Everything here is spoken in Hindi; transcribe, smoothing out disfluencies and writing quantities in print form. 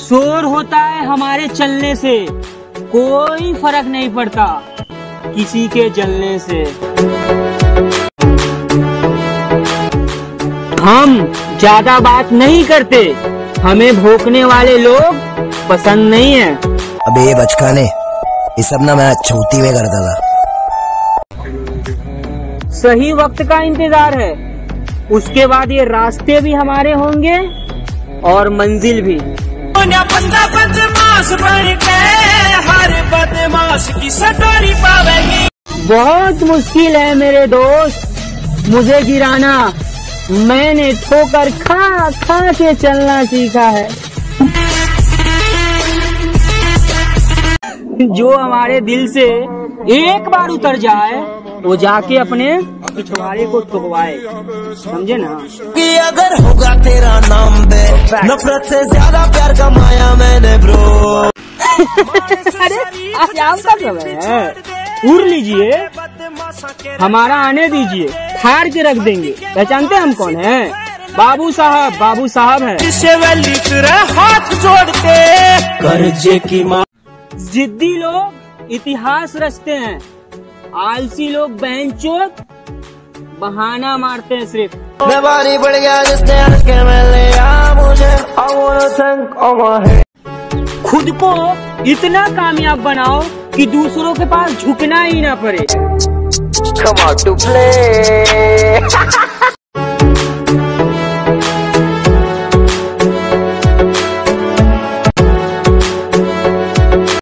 शोर होता है हमारे चलने से, कोई फर्क नहीं पड़ता किसी के जलने से। हम ज्यादा बात नहीं करते, हमें भौंकने वाले लोग पसंद नहीं है। अबे ये बचकाने, ये सब ना मैं छूती में करता था। सही वक्त का इंतजार है, उसके बाद ये रास्ते भी हमारे होंगे और मंजिल भी। बंदा बदमाश बन के हर बदमाश की सटारी पावेगी। बहुत मुश्किल है मेरे दोस्त मुझे गिराना, मैंने ठोकर खा खा के चलना सीखा है। जो हमारे दिल से एक बार उतर जाए वो जाके अपने पिछवाड़े को ठुकवाए, समझे ना। कि अगर होगा तेरा नाम बे, नफरत से ज्यादा प्यार कमाया मैंने ब्रो। अरे आज आपका समय है, उड़ लीजिए, हमारा आने दीजिए, फाड़ के रख देंगे। पहचानते हम कौन है? बाबू साहब है। हाथ जोड़ते कर्जे की माँ। जिद्दी लोग इतिहास रचते हैं, आलसी लोग बेंचोत बहाना मारते हैं सिर्फ। बारी बढ़ गया जिसने हट के मैं लिया मुझे। I wanna thank all my hate। खुद को इतना कामयाब बनाओ कि दूसरों के पास झुकना ही ना पड़े। Come on to play।